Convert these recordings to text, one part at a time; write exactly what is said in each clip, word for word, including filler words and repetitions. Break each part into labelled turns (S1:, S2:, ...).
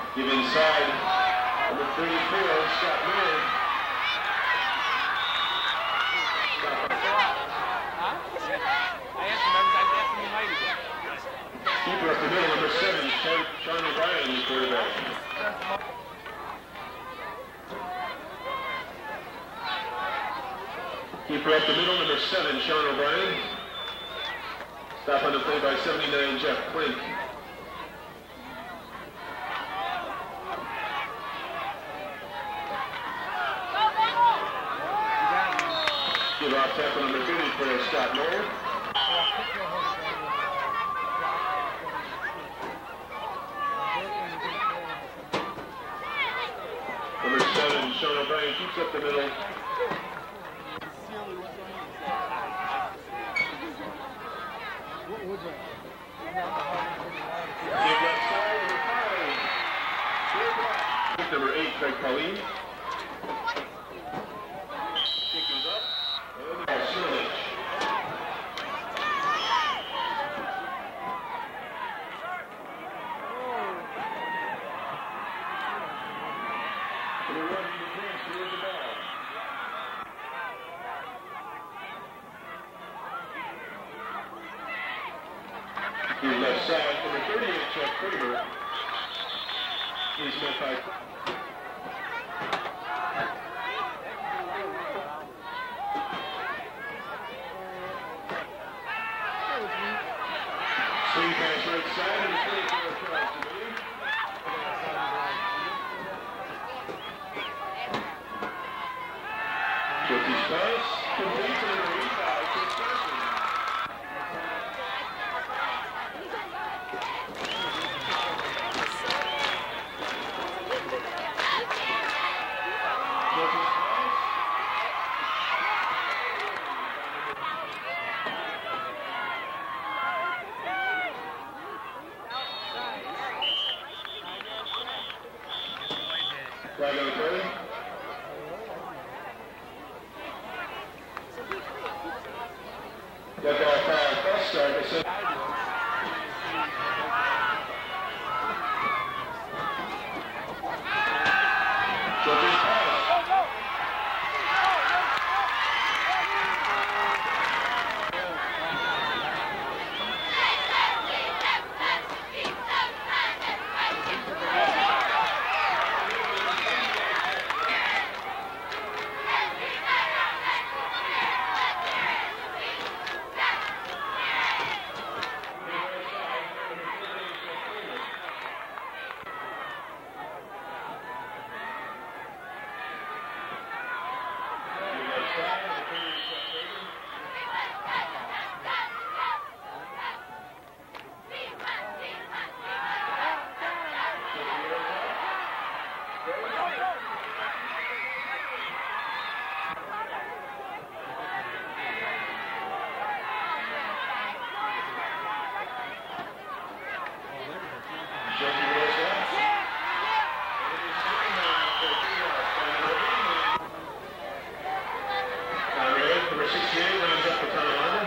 S1: Give inside. Number thirty-four, Scott Mohr. Keeper up the middle, number seven, Shawn O'Brien, the quarterback. Keeper up the middle, number seven, Shawn O'Brien. Stop on the play by seventy-nine, Jeff Klink. Give off tackle number thirty for Scott Mohr. Number seven, Shawn O'Brien keeps up the middle. Give left side, number five. Number eight, Craig Pauline. Kick is up. And Sukennik. Number one, the defense, here's the ball. Here's left side, number thirty-eight, Chuck Kramer. He's met by swing pass right side, and the twenty-four tries to lead. Joki's pass, complete to number eighty-five, Chris Johnson. Flag on the play. Got ball foul, cross start. I said. Joki's pass. sixty-eight runs up for Tonawanda.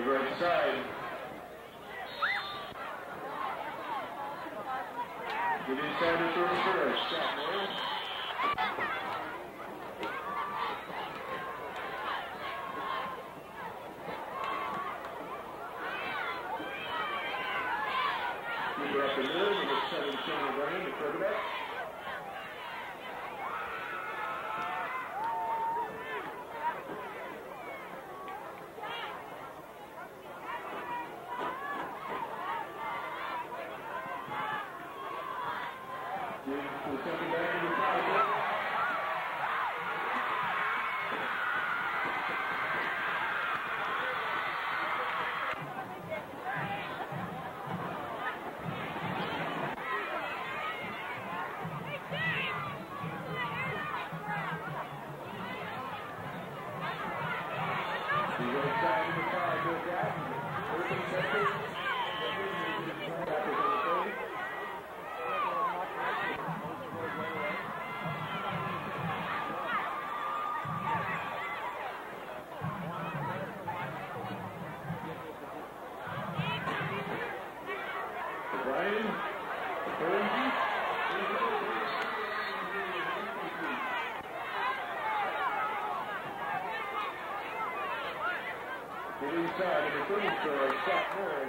S1: the right side. Get inside the thirty-four. Stop, Mohr. Keep it up the middle. Number seven, Shawn running the quarterback. Inside, number thirty-four, Scott Mohr.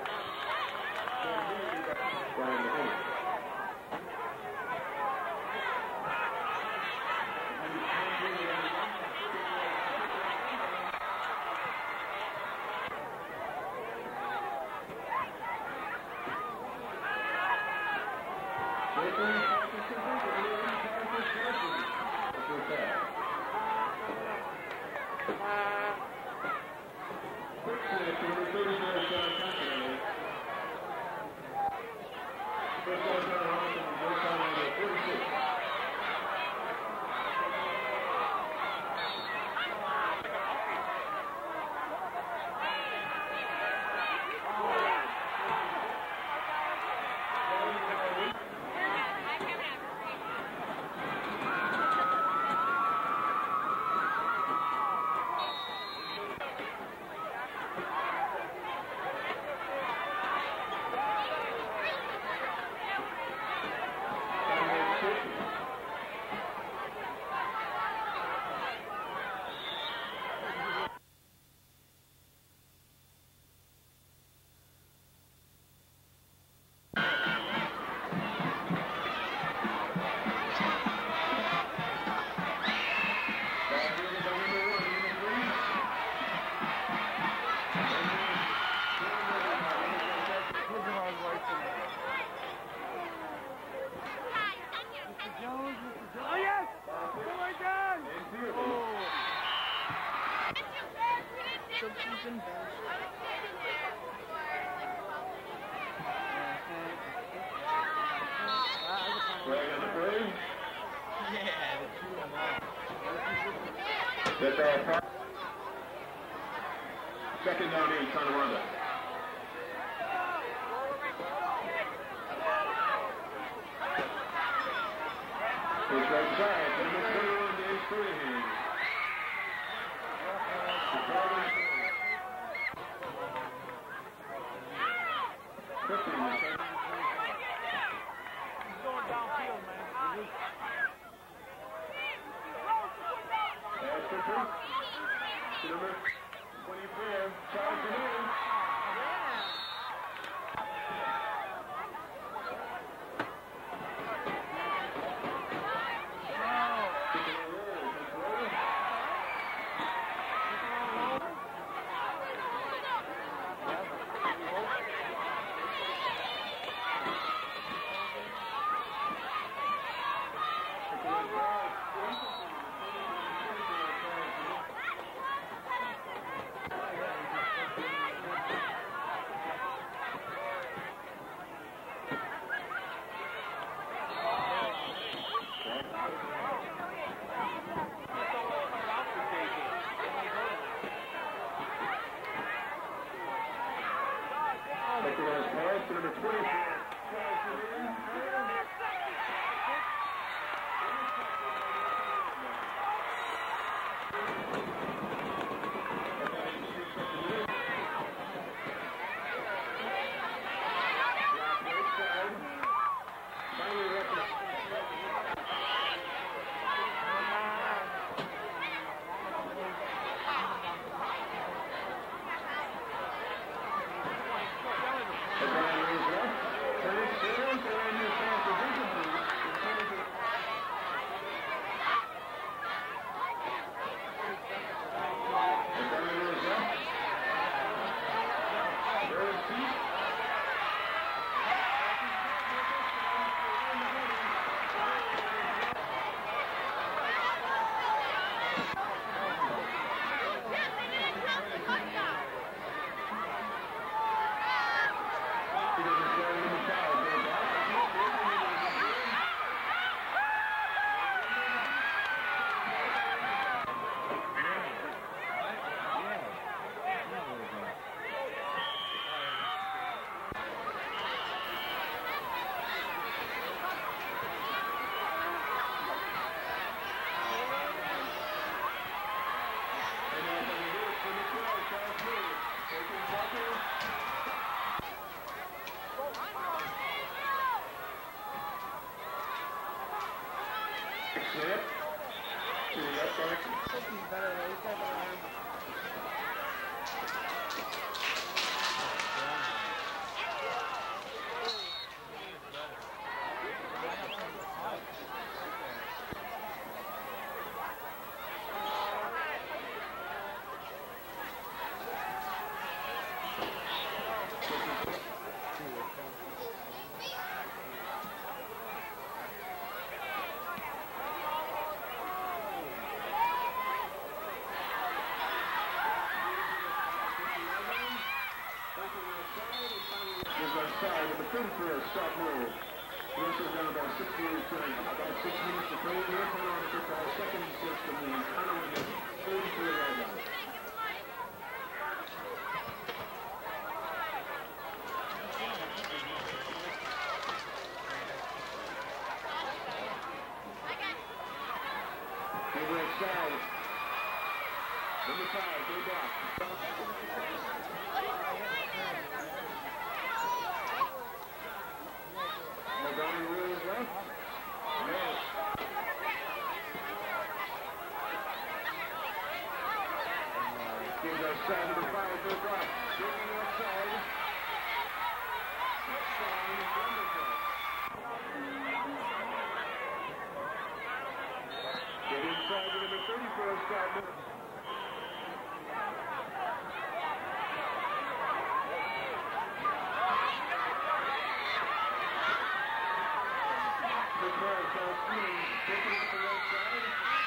S1: Second down eight, Tonawanda. It's right side, number thirty-one, Dave Freehan.
S2: He's going downfield, man.
S1: Pass complete. Number twenty-four, charging in. snap. To the left back. For a stop move. The also down about sixty-eight seconds. About six minutes to play here. Tonawanda football, second and six from the Tonawanda thirty-three yard line. Over outside. Number five, go back. Outside number five, go back. Getting outside. Touchdown, wonderful. Get inside to number thirty-four, Scott. Good ball, South Green. Taking it to the right side.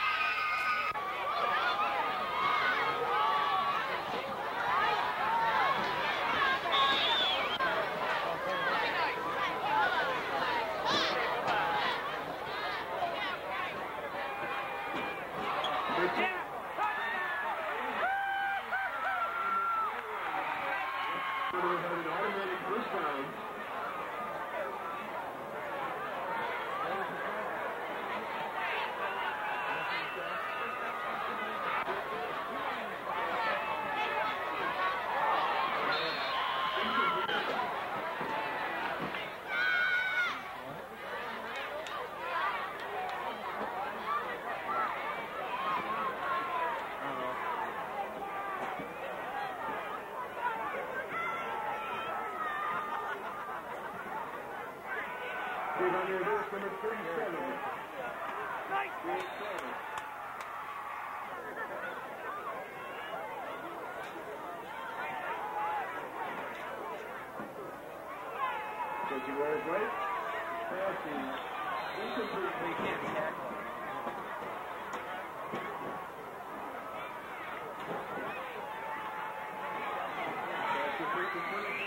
S1: Number thirty-seven. thirty-seven. Taking rolls right. Passing. Incomplete. They can't tackle. That's the frequency.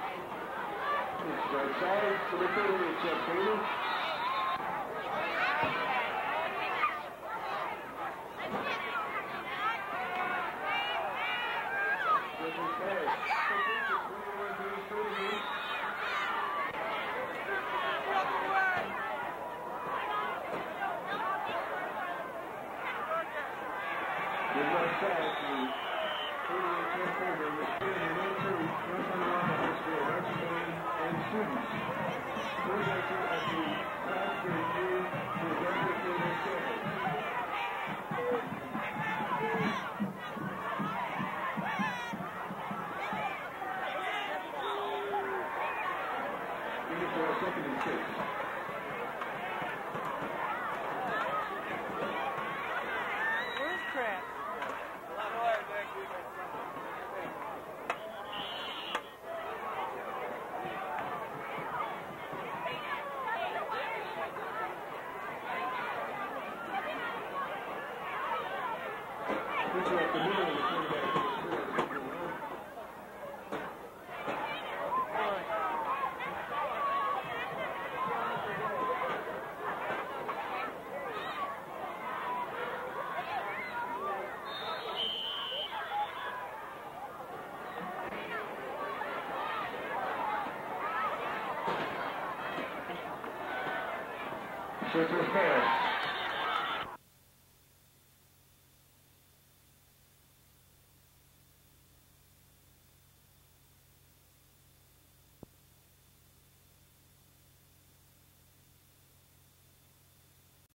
S1: It's right side to the thirty-eight, Jeff Bailey. Switch was fair.